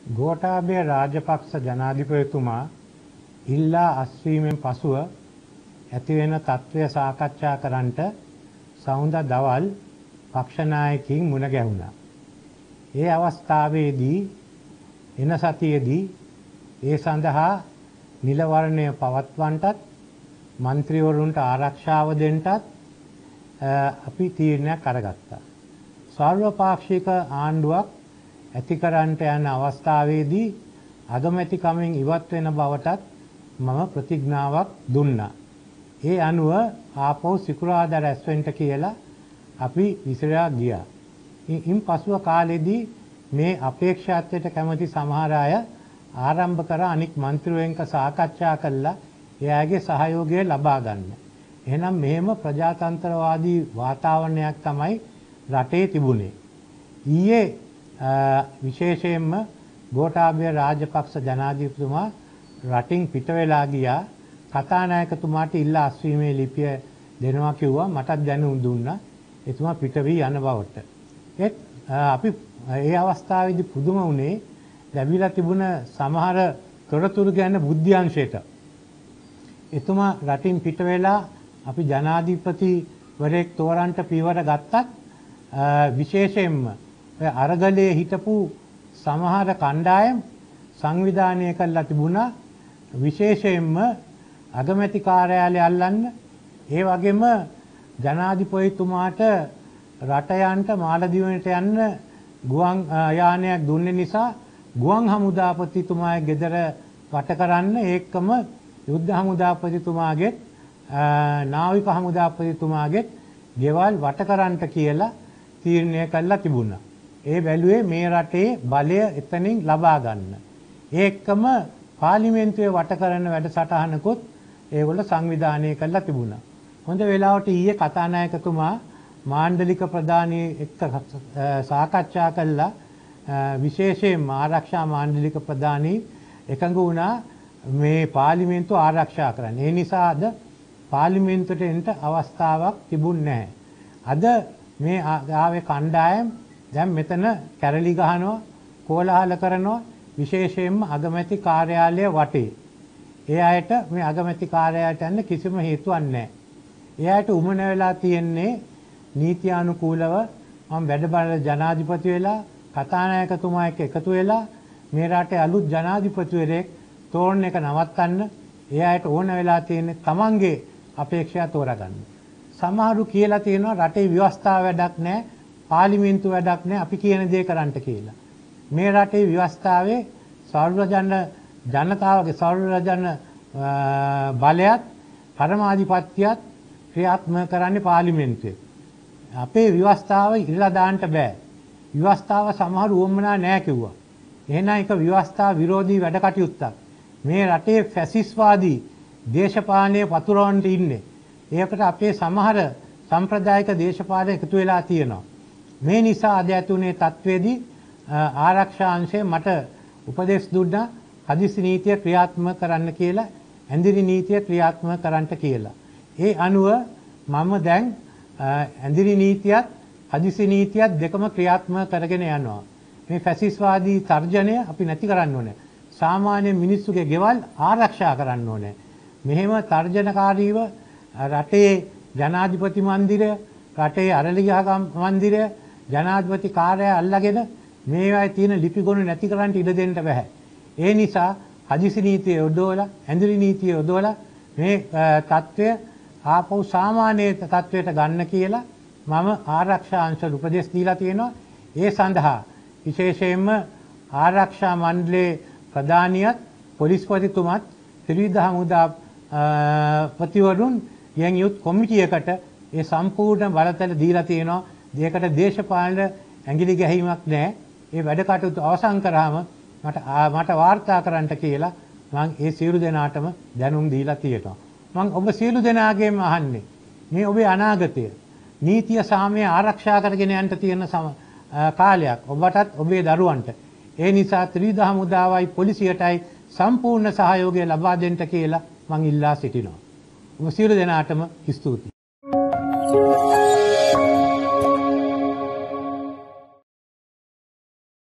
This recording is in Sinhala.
ගෝඨාභය රාජපක්ෂ ජනාධිපතිතුමා ඉල්ලා අස්වීමෙන් පසුව ඇතිවෙන තත්ත්වය සාකච්ඡා කරන්නට සවුන්දා දවල් පක්ෂ නායකයින් මුණ ගැහුණා. ඒ අවස්ථාවේදී එන සතියේදී ඒ සඳහා නිල වර්ණය පවත්වන්නටත් മന്ത്രിවරුන්ට ආරක්ෂාව දෙන්නටත් අපි තීරණයක් අරගත්තා. සර්වපාක්ෂික ආණ්ඩුවක් ඇති කරන්නට යන අවස්ථාවේදී අගමැතිකමෙන් ඉවත් වෙන බවටත් මම ප්‍රතිඥාවක් දුන්නා. ඒ අනුව ආපහු සිකුරාදා රැස් වෙන්න කියලා අපි විසිරා ගියා. ඉන් පසුව කාලෙදී මේ අපේක්ෂාත්වයට කැමති සමහර අය ආරම්භ කර අනික් മന്ത്രിවරුන්ක සාකච්ඡා කළා එයාගේ සහයෝගය ලබා ගන්න. එහෙනම් මෙහෙම ප්‍රජාතන්ත්‍රවාදී වාතාවරණයක් තමයි රටේ තිබුණේ. ඊයේ විශේෂයෙන්ම ගෝඨාභය රාජපක්ෂ ජනාධිපතිතුමා රටින් පිට වෙලා ගියා. කතානායකතුමාට ඉල්ලා අස්වීමේ ලිපිය දෙනවා කිව්වා. මටත් දැනුම් දුන්නා. එතුමා පිට වී යන බවට. ඒත් අපි ඒ අවස්ථාවේදී පුදුම වුණේ ලැබිලා තිබුණ සමහර තොරතුරු ගැන බුද්ධ්‍යංශයට. එතුමා රටින් පිට වෙලා අපි ජනාධිපතිවරයෙක් තෝරන්නට පියවර ගත්තත් විශේෂයෙන්ම අරගලයේ හිටපු සමහර කණ්ඩායම් සංවිධානය කරලා තිබුණා. විශේෂයෙන්ම අගමැති කාර්යාලය අල්ලන්න, ඒ වගේම ජනාධිපතිතුමාට රට යන්න මාලදිවයිනට යන්න ගුවන් යානයක් දුන්නේ නිසා ගුවන් හමුදාපතිතුමාගේ ගෙදර වට කරන්න, ඒකම යුද්ධ හමුදාපතිතුමාගේ නාවික හමුදාපතිතුමාගේ ගෙවල් වට කරන්නට කියලා තීරණය කළා තිබුණා. ඒ බැලුවේ මේ රටේ බලය එතනින් ලබා ගන්න. ඒකම පාර්ලිමේන්තුවේ වට කරන වැඩසටහනකුත් ඒගොල්ලෝ සංවිධානය කළා තිබුණා. හොඳ වෙලාවට ඊයේ කතානායකතුමා මාණ්ඩලික ප්‍රධානී එක්ක සාකච්ඡා කළා. විශේෂයෙන්ම ආරක්ෂා මාණ්ඩලික ප්‍රධානී එකඟ වුණා මේ පාර්ලිමේන්තුව ආරක්ෂා කරන්න. ඒ නිසා අද පාර්ලිමේන්තුවට එන්න අවස්ථාවක් තිබුණේ නැහැ. අද මේ ආවේ කණ්ඩායම් දැන් මෙතන කැරලි ගහනවා, කෝලාහල කරනවා, විශේෂයෙන්ම අගමැති කාර්යාලය වටේ. ඒ අයට මේ අගමැති කාර්යාලයට යන්න කිසිම හේතුවක් නැහැ. ඒ අයට උමන වෙලා තියෙන්නේ නීතියානුකූලව මම වැඩ බලන ජනාධිපති වෙලා කතානායකතුමා එක්ක එකතු වෙලා මේ රටේ අලුත් ජනාධිපතිවරයෙක් තෝරන එක නවත්තන්න. ඒ අයට ඕන වෙලා තියෙන්නේ තමන්ගේ අපේක්ෂා තෝරගන්න. සමහරු කියලා තියෙනවා රටේ ව්‍යවස්ථාව වැඩක් නැහැ, පාර්ලිමේන්තු වැඩක් නැහැ, අපි කියන දේ කරන්නට කියලා. මේ රටේ ව්‍යවස්ථාවේ ජනතාවගේ සර්වජන බලයත් පරමාධිපත්‍යයත් ක්‍රියාත්මක කරන්නේ පාර්ලිමේන්තුවේ. අපේ ව්‍යවස්ථාව ඉරලා දාන්න බෑ. ව්‍යවස්ථාව සමහරු උවමනා නැහැ කිව්වා. එහෙනම් ඒක ව්‍යවස්ථා විරෝධී වැඩ කටයුත්තක්. මේ රටේ ෆැසිස්වාදී දේශපාලනයේ වතුරවන්ට ඉන්නේ. ඒකට අපේ සමහර සම්ප්‍රදායික දේශපාලන එකතු වෙලා තියෙනවා. මේ නිසා අද ඇතුනේ තත්වයේදී ආරක්ෂා අංශය මට උපදෙස් දුන්නා හදිසි නීතිය ක්‍රියාත්මක කරන්න කියලා, ඇඳිරි නීතිය ක්‍රියාත්මක කරන්නට කියලා. ඒ අනුව මම දැන් ඇඳිරි නීතියත් හදිසි නීතියත් දෙකම ක්‍රියාත්මක කරගෙන යනවා. මේ ෆැසිස්වාදී තර්ජනය අපි නැති කරන්න ඕනේ. සාමාන්‍ය මිනිස්සුගේ ගෙවල් ආරක්ෂා කරන්න ඕනේ. මෙහෙම තර්ජනකාරීව රටේ ජනාධිපති මන්දිරය, රටේ අරලිගහගම් මන්දිරය, ජනාධිපති කාර්යාලය අල්ලගෙන මේවායේ තියෙන ලිපිගොනු නැති කරන්න ඉඩ දෙන්න බෑ. ඒ නිසා හදිසි නීතිය යොදවලා, ඇඳිරි නීතිය යොදවලා මේ තත්ත්වය ආපහු සාමාන්‍ය තත්ත්වයට ගන්න කියලා මම ආරක්ෂා අංශවල උපදෙස් දීලා තියෙනවා. ඒ සඳහා විශේෂයෙන්ම ආරක්ෂා මණ්ඩලයේ ප්‍රධානියත්, පොලිස්පතිතුමත්, ත්‍රිවිධ හමුදා පතිවරුන් යන් යුත් කොමිටියකට ඒ සම්පූර්ණ බලතල දීලා තියෙනවා. දෙයකට දේශපාලන ඇඟිලි ගැහිමක් නැහැ. ඒ වැඩ කටයුතු අවසන් කරාම මට වාර්තා කරන්නට කියලා මම ඒ සියලු දෙනාටම දැනුම් දීලා තියෙනවා. මම ඔබ සියලු දෙනාගේම අහන්නේ මේ ඔබේ අනාගතය නීතිය සාමය ආරක්ෂා කරගෙන යන්න තියෙන කාලයක් ඔබටත් ඔබේ දරුවන්ට. ඒ නිසා ත්‍රිවිධ හමුදාවයි පොලිසියටයි සම්පූර්ණ සහයෝගය ලබා දෙන්න කියලා මම ඉල්ලා සිටිනවා. ඔබ සියලු දෙනාටම ස්තුතියි.